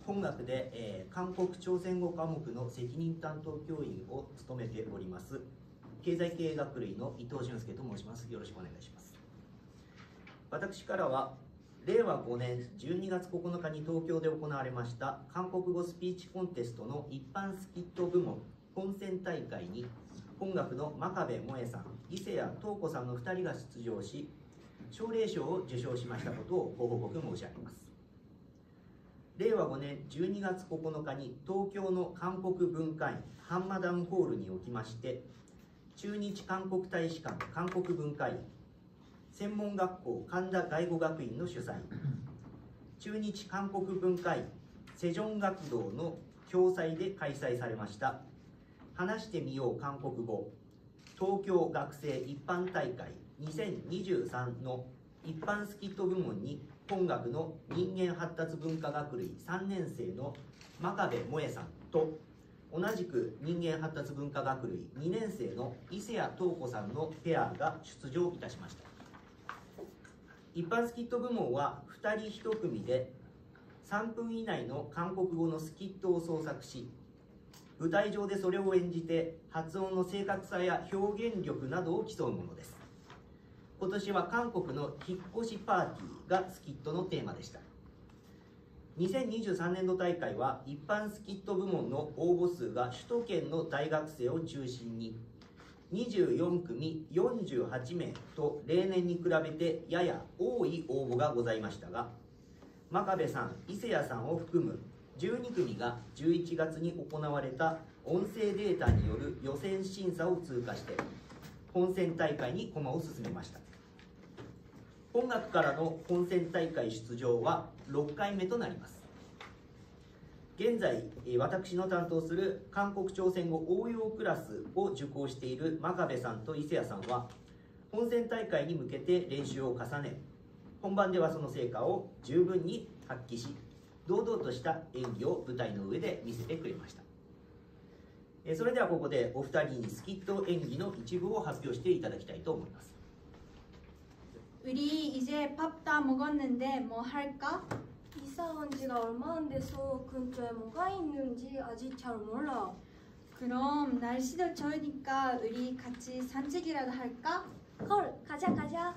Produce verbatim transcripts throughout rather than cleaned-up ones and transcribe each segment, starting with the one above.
本学で、えー、韓国朝鮮語科目の責任担当教員を務めております経済経営学類の伊藤俊介と申します。よろしくお願いします。私からはれいわごねんじゅうにがつここのかに東京で行われました韓国語スピーチコンテストの一般スキット部門本選大会に本学の真壁萌さん、伊勢谷東子さんのふたりが出場し、奨励賞を受賞しましたことをご報告申し上げます。れいわごねんじゅうにがつここのかに東京の韓国文化院ハンマダンホールにおきまして、駐日韓国大使館韓国文化院、専門学校神田外語学院の主催、駐日韓国文化院セジョン学童の共催で開催されました話してみよう韓国語東京学生一般大会にせんにじゅうさんの一般スキット部門に本学の人間発達文化学類さんねん生の真壁萌さんと同じく人間発達文化学類にねん生の伊勢谷東子さんのペアが出場いたしました。一般スキット部門はふたりいち組でさんぷん以内の韓国語のスキットを創作し、舞台上でそれを演じて発音の正確さや表現力などを競うものです。今年は韓国の引っ越しパーティーがスキットのテーマでした。にせんにじゅうさんねんど大会は一般スキット部門の応募数が首都圏の大学生を中心ににじゅうよんくみよんじゅうはちめいと例年に比べてやや多い応募がございましたが、真壁さん、伊勢谷さんを含むじゅうにくみがじゅういちがつに行われた音声データによる予選審査を通過して本選大会に駒を進めました。本学からの本選大会出場はろっかいめとなります。現在、私の担当する韓国朝鮮語応用クラスを受講している真壁さんと伊勢谷さんは、本選大会に向けて練習を重ね、本番ではその成果を十分に発揮し、堂々とした演技を舞台の上で見せてくれました。それではここでお二人にスキット演技の一部を発表していただきたいと思います。 우리 이제 밥 다 먹었는데 뭐 할까? 이사 온 지가 얼마 안 돼서 근처에 뭐가 있는지 아직 잘 몰라. 그럼 날씨도 좋으니까 우리 같이 산책이라도 할까? 헐, 가자 가자.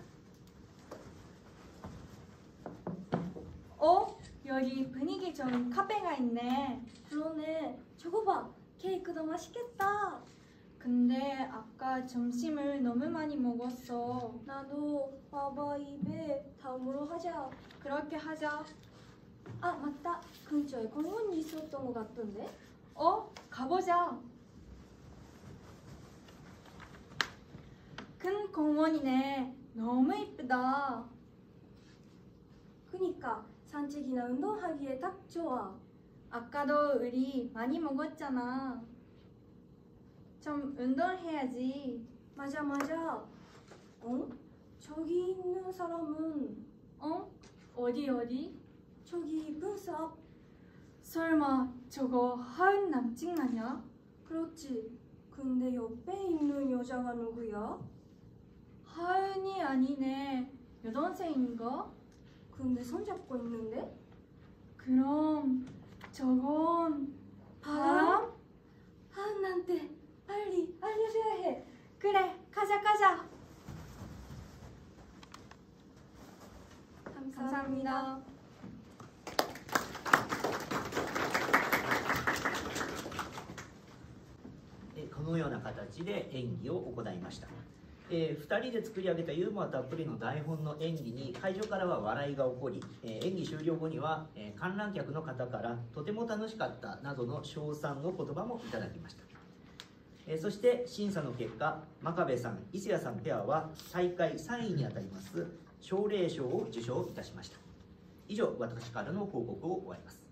어? 여기 분위기 좋은 카페가 있네. 그러네. 저거 봐. 케이크도 맛있겠다. 근데 아까 점심을 너무 많이 먹었어. 나도 봐봐 입에 다음으로 하자. 그렇게 하자. 아 맞다. 근처에 공원이 있었던 것 같던데? 어? 가보자. 큰 공원이네. 너무 이쁘다. 그니까 산책이나 운동하기에 딱 좋아. 아까도 우리 많이 먹었잖아. 좀 운동해야지. 맞아 맞아. 어? 저기 있는 사람은 어? 어디 어디? 저기 분수 앞. 설마 저거 하은 남친 아냐? 그렇지. 근데 옆에 있는 여자가 누구야? 하은이 아니네. 여동생인가? 근데 손잡고 있는데? 그럼 저건 바람? 하은한테 빨리 알려줘야 해. 그래, 가자 가자. 감사합니다. 감사합니다. このような形で演技を行いました。えー、ふたりで作り上げたユーモアたっぷりの台本の演技に会場からは笑いが起こり、えー、演技終了後には、えー、観覧客の方からとても楽しかったなどの称賛の言葉もいただきました。えー、そして審査の結果、真壁さん、伊勢谷さんペアは大会さんいにあたります奨励賞を受賞いたしました。以上、私からの報告を終わります。